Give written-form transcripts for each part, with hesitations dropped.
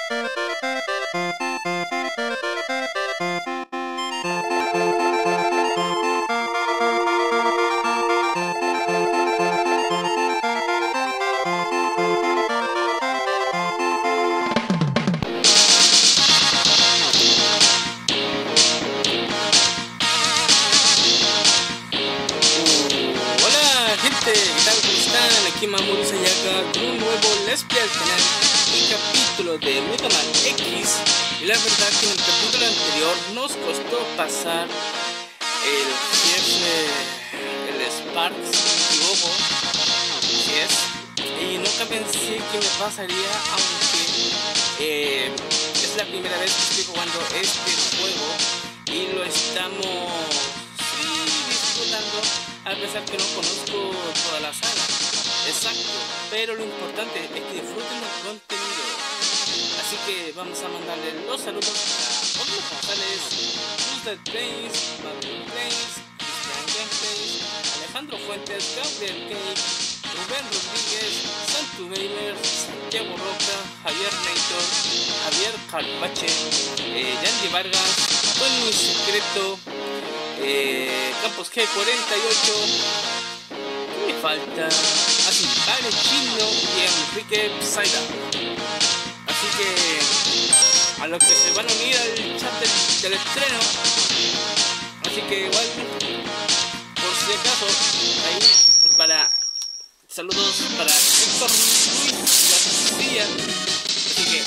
Aquí Mamoru Sayaka con un nuevo Let's Play al canal y capítulo de Mega Man X. Y la verdad que en el capítulo anterior nos costó pasar el jefe, el Sparks, si no me equivoco, así es. Y nunca pensé que me pasaría, aunque es la primera vez que estoy jugando este juego y lo estamos disfrutando, a pesar que no conozco toda la saga. Exacto, pero lo importante es que disfruten el contenido. Así que vamos a mandarle los saludos a Oslo González, Tuesday Plays, Mario Plays, Cristian Gameplays, Alejandro Fuentes, Gabriel Cake, Rubén Rodríguez, Santu Gamer, Santiago Roca, Javier Nator, Javier Carpache, Yandy Vargas, Tony Secreto, Campos G48, ¿qué me falta? Así, Vale Chino y Enrique Psaida. Así que a los que se van a unir al chat del estreno, así que igual, por si acaso, ahí para saludos para Héctor Luis García. Así que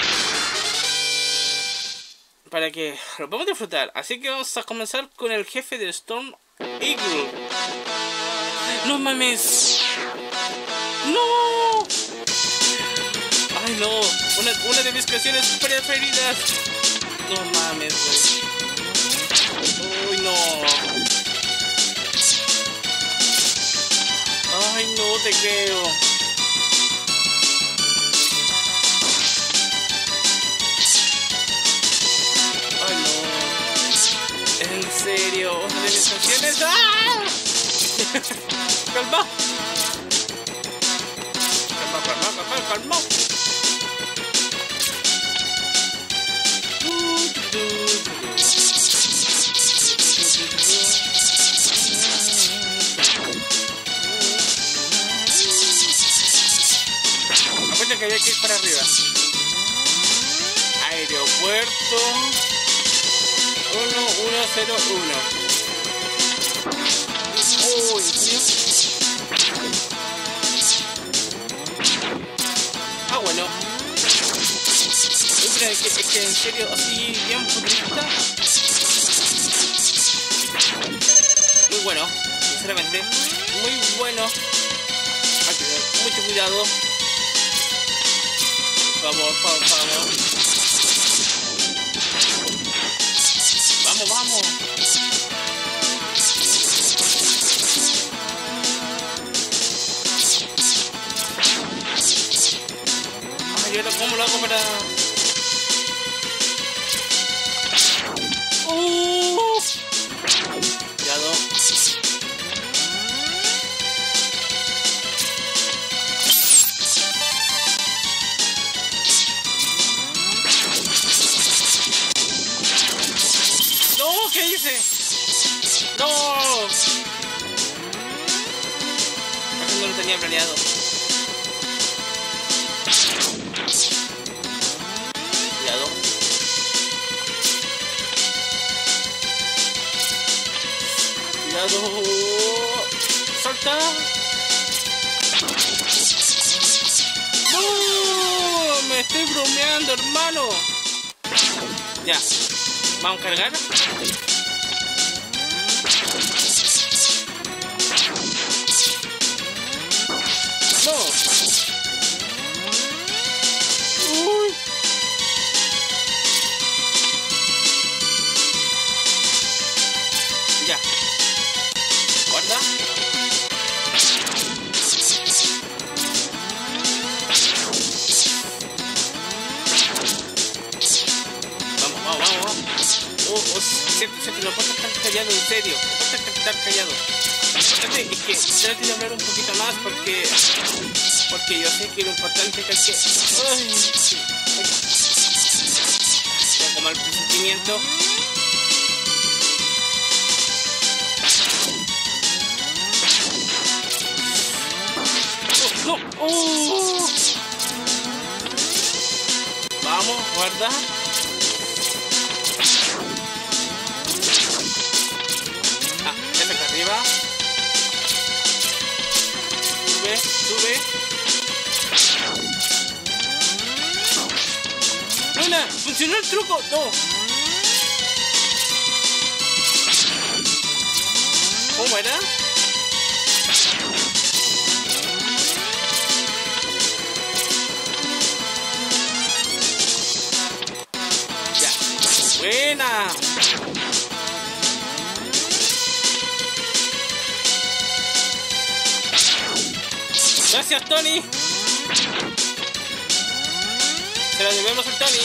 para que lo podamos disfrutar. Así que vamos a comenzar con el jefe de Storm Eagle. ¡No mames! ¡No! ¡Ay no! Una de mis canciones preferidas. No mames, güey. ¡Uy, no! ¡Ay no te creo! ¡Ay no! ¿En serio? ¿Una de mis canciones? ¡Ah! ¡Calma! Calma. Acuérdate que había que ir para arriba. Aeropuerto 1101. Oh, bueno. Es que en serio, así bien futurista. Muy bueno, sinceramente. Muy bueno. Hay que tener mucho cuidado. Por favor. Vamos. ¿Y ahora cómo lo hago para...? Cuidado. ¡No! ¿Qué hice? ¡No! Eso no lo tenía planeado. ¡Salta! ¡No! ¡Me estoy bromeando, hermano! Ya. ¿Vamos a cargar? ¡No! ¡Uy! Ya. Guarda. Vamos. Siempre no puedo estar callado, en serio. No puedo estar callado. Lo importante es que trate de hablar un poquito más porque yo sé que lo importante es que... ¡Ay! sentimiento. ¡No! Vamos, guarda. F acá arriba. Sube. ¡Buena! ¡Funcionó el truco! ¡No! ¿Cómo era? Ya. ¡Buena! Gracias, Tony. Se la debemos al Tony.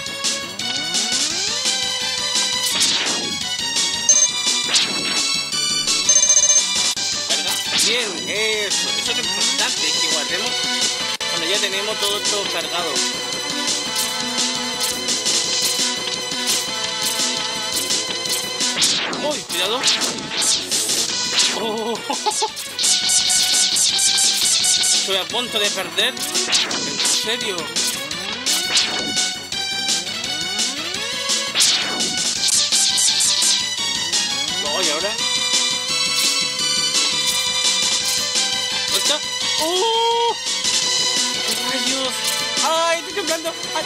¿Verdad? Bien, eso es lo importante, que guardemos cuando ya tenemos todo esto cargado. ¡Uy, cuidado! ¡Oh! Estoy a punto de perder. ¿En serio? No, ¿y ahora? ¿Está? ¡Oh! ¡Rayos! ¡Ay, estoy temblando! ¡Ay,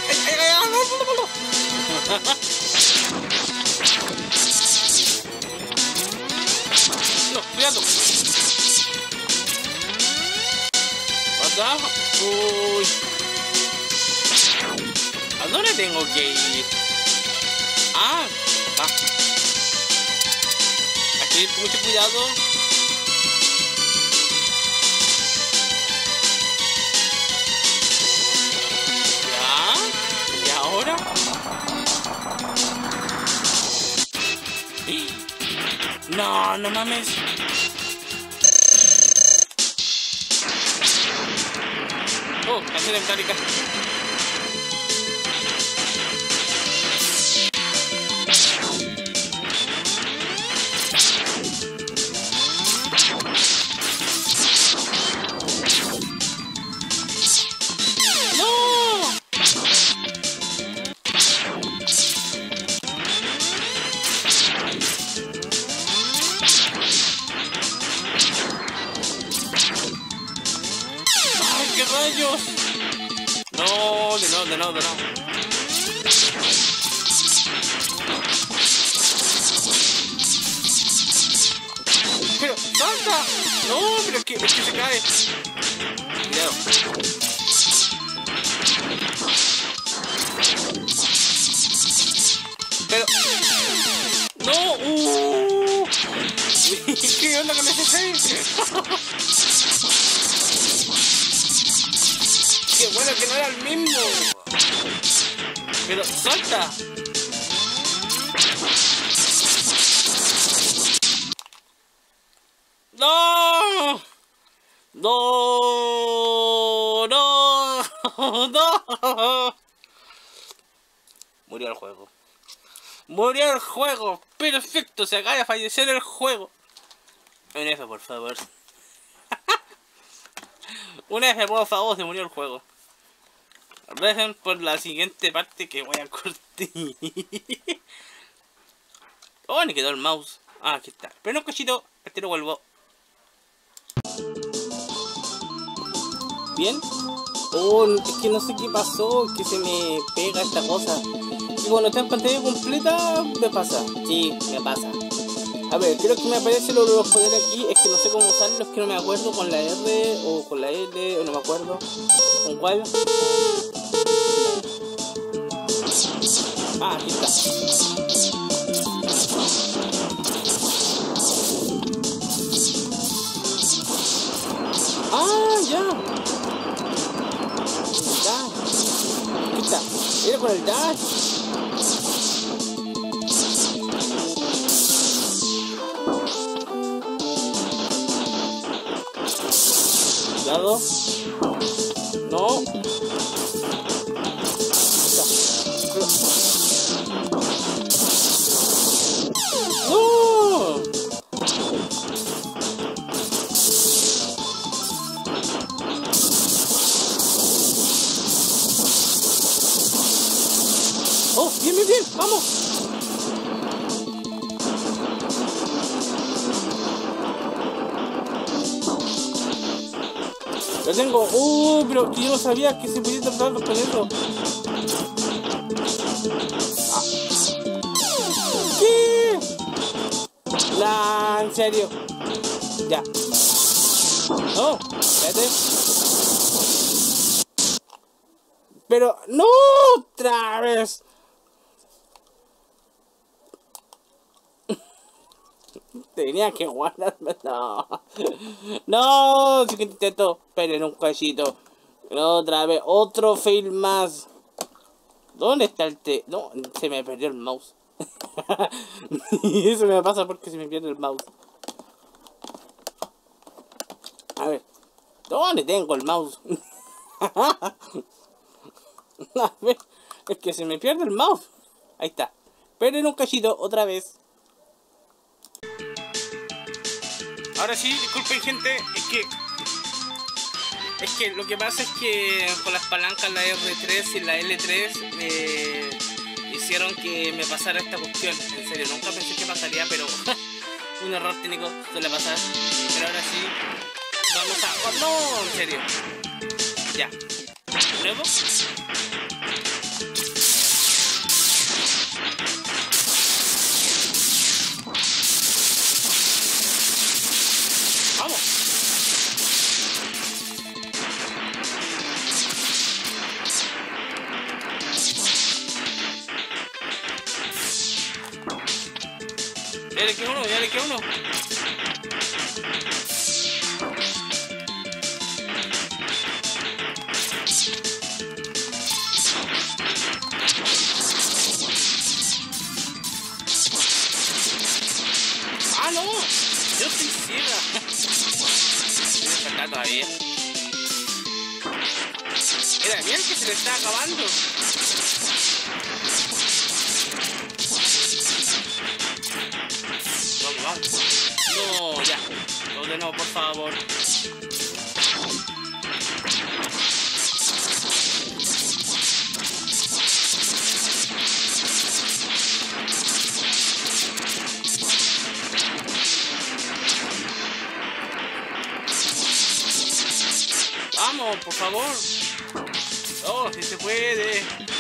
no, cuidado! Uy. ¿A dónde tengo que ir? Acá. Hay que ir con mucho cuidado. ¿Ya? ¿Y ahora? No, no mames. Oh, canción de Metallica. ¡No! ¡Ay, qué rayos! No, de no. Pero, ¡salta! No, pero es que se cae. Cuidado. Pero, no, ¿qué onda con ese save? Qué bueno que no era el mismo. Pero salta. No. Murió el juego. Murió el juego. Perfecto, se acaba de fallecer el juego. Un F, por favor. Un F, por favor, se murió el juego. Recen por la siguiente parte que voy a cortar. Oh, me quedó el mouse. Aquí está. Pero un cochito, este lo vuelvo. ¿Bien? Oh, es que no sé qué pasó, que se me pega esta cosa. Y cuando está en pantalla completa, me pasa. Sí, me pasa. A ver, creo que me aparecen los poderes aquí. Es que no sé cómo usarlos, que no me acuerdo con la R o con la L, o no me acuerdo. ¿Con cuál? Ah, aquí está. Ah, ya. Aquí está. Era con el dash. Cuidado. No. Bien, bien, bien. Vamos. Lo tengo. Pero que yo no sabía que se podía tratar con eso. ¿Qué? En serio. Ya. No, espérate. Pero, no, otra vez. Tenía que guardarme. No. No, sí que intento. Esperen un cachito. Otra vez, otro fail más. ¿Dónde está el té? No, se me perdió el mouse. Y eso me pasa porque se me pierde el mouse. A ver, ¿dónde tengo el mouse? A ver, es que se me pierde el mouse. Ahí está. Esperen un cachito, otra vez. Ahora sí, disculpen gente, es que lo que pasa es que con las palancas la R3 y la L3 hicieron que me pasara esta cuestión. En serio, nunca pensé que pasaría, pero un error técnico suele pasar. Pero ahora sí, vamos a... ¡Oh, no! En serio. Ya. ¿De nuevo? ¡Vamos! Ya le quedó uno, ya le quedó uno. ¡Ah, no! Yo estoy ciega. Tiene acá todavía. Era bien que se le está acabando. Vamos, vamos. No, ya. Ordenado, por favor. Vamos, por favor. Oh, si se puede.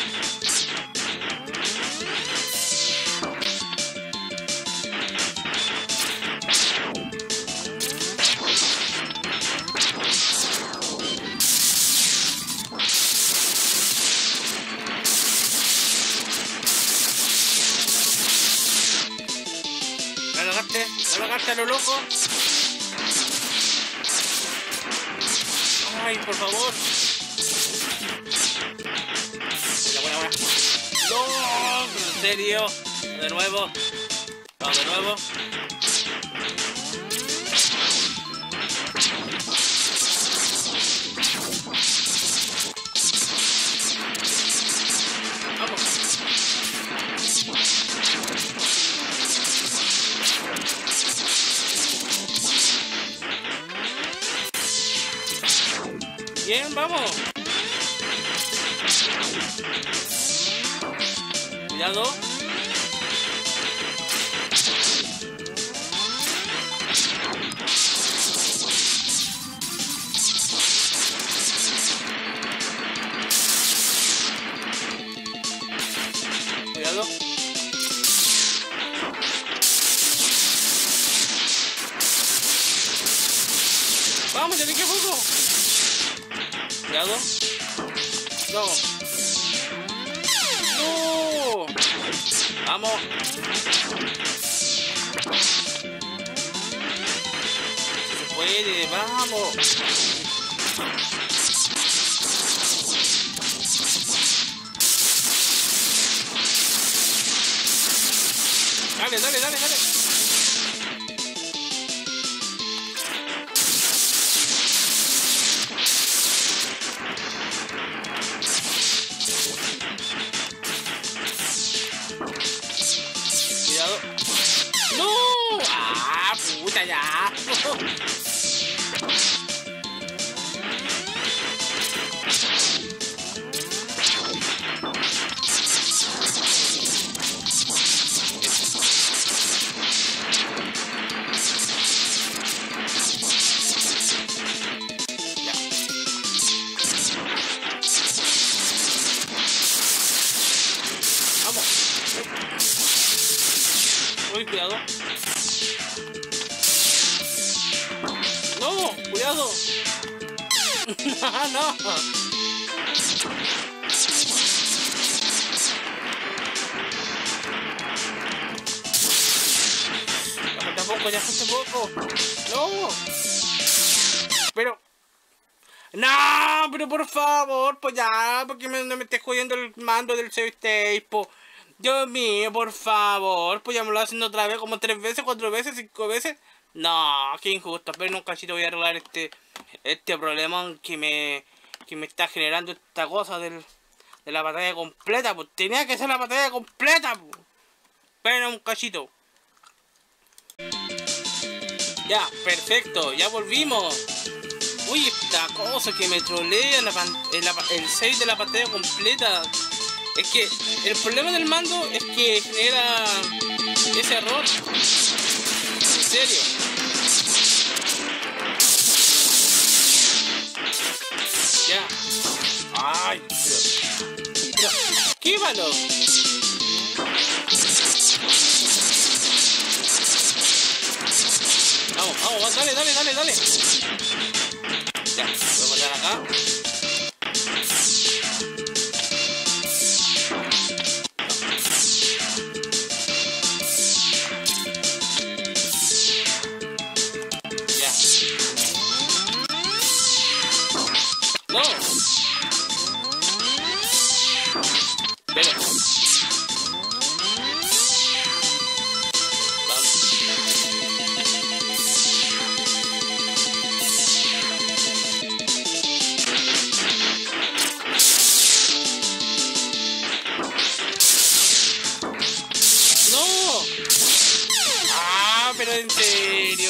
Me lo a lo loco. Ay, por favor. Buena. No, en serio. De nuevo. Vamos de nuevo. Vamos. Bien, vamos. Cuidado. Cuidado. Vamos, ya te queda poco. Cuidado. No. No. Vamos. Se puede, vamos. Dale, dale, dale, dale. Cuidado. ¡No! ¡Ah, puta ya! Uy, cuidado. No, cuidado. No. Ya falta poco. No. Pero por favor, pues ya, porque no me estés jodiendo el mando del save, po. Dios mío, por favor, pues ya me lo hacen otra vez, como 3 veces, 4 veces, 5 veces. No, qué injusto. Pero en un cachito voy a arreglar este problema que me está generando esta cosa de la batalla completa, pues tenía que ser la batalla completa, pues. Pero un cachito. Ya, perfecto, ya volvimos. Uy, esta cosa que me trolea el save de la pantalla completa. Es que el problema del mando es que genera ese error. En serio. Ya. Ay, pero esquívalo. Vamos, dale. Ya, voy a poner acá. Ya. No. Pero. Pero en serio.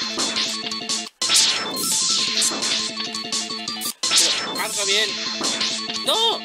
Pero carga bien. ¡No!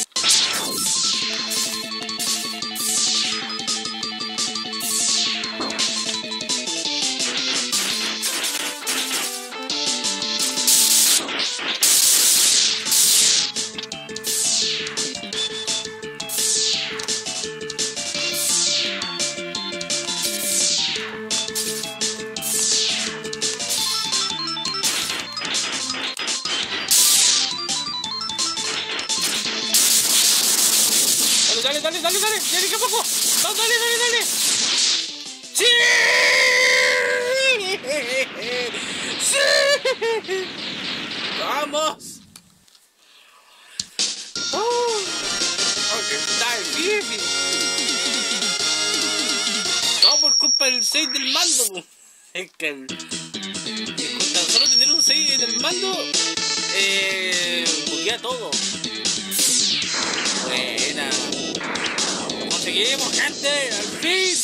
Dale, ya que poco. No, dale. ¡Sí! ¡Sí! ¡Vamos! Aunque está difícil. Todo por culpa del 6 del mando. Es que con tan solo tener un 6 en el mando, buguea todo. Buena. Conseguimos, gente, al fin.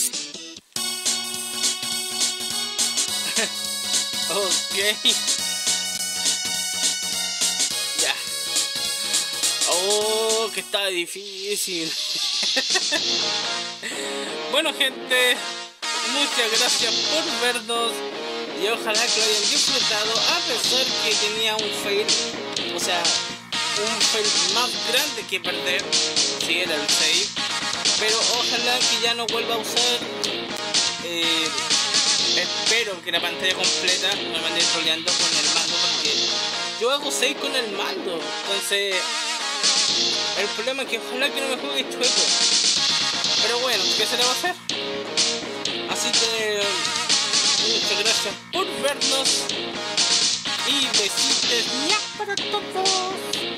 Ok. Ya. Oh, que está difícil. Bueno, gente, muchas gracias por vernos y ojalá que lo hayan disfrutado, a pesar que tenía un fail, o sea, un fail más grande que perder, si era el save, pero ojalá que ya no vuelva a usar. Espero que la pantalla completa no me ande troleando con el mando, porque yo hago 6 con el mando, entonces el problema es que ojalá que no me juegue chueco, pero bueno, ¿qué se le va a hacer? Así que muchas gracias por vernos y besitos para todos.